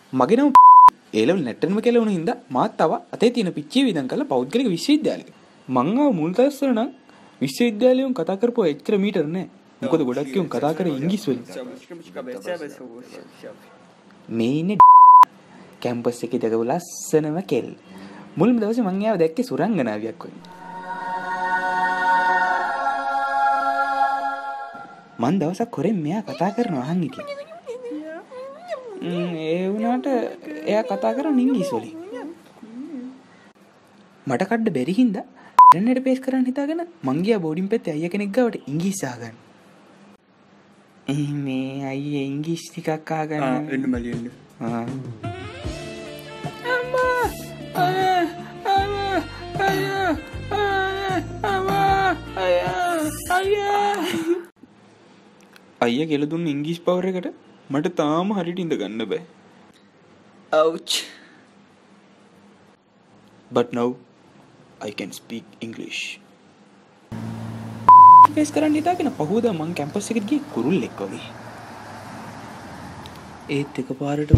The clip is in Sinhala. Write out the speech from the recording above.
මගේ නම ඒලෙවල් නැට්ටන්ම කියලා වුණ හින්දා මාත් තව අතේ තියෙන පිච්චිය විඳන් කරලා පෞද්ගලික විශ්වවිද්‍යාලෙක. මං ආව මුල් දවස්වල නම් විශ්වවිද්‍යාලයෙන් කතා කරපුවා එච්චර මීටර නෑ. මොකද ගොඩක් උන් කතා කරේ ඉංග්‍රීසි වලින්. මේ ඉන්නේ කැම්පස් එකේ දකපු ලස්සනම කෙල්. මුල්ම දවසේ මං එයාව දැක්කේ සුරංගනාවියක් වගේ. මං දවසක් හොරෙන් මෙයා කතා කරනවා අහන් හිටියා. ඒ වුණාට එයා කතා කරන්නේ ඉංග්‍රීසි වලින්. මට කඩ බැරි හින්දා ඉන්ටර්නෙට් පේස් කරන්න හිතාගෙන මං ගියා බෝඩින් පැත්තේ අයියා කෙනෙක් ගාවට ඉංග්‍රීසි අහගන්න. මේ අයියේ ඉංග්‍රීසි ටිකක් අහගන්න. එන්න මලි එන්න. අයියා කියලා දුන්න ඉංග්‍රීසි පවර් එකට මට තාම හරියට ඉඳ ගන්න බෑ. ouch. But now I can speak English. Face කරන්න හිතාගෙන පහුවදා මං කැම්පස් එකට ගියේ කුරුල්ලෙක් වගේ. ඒත් එකපාරට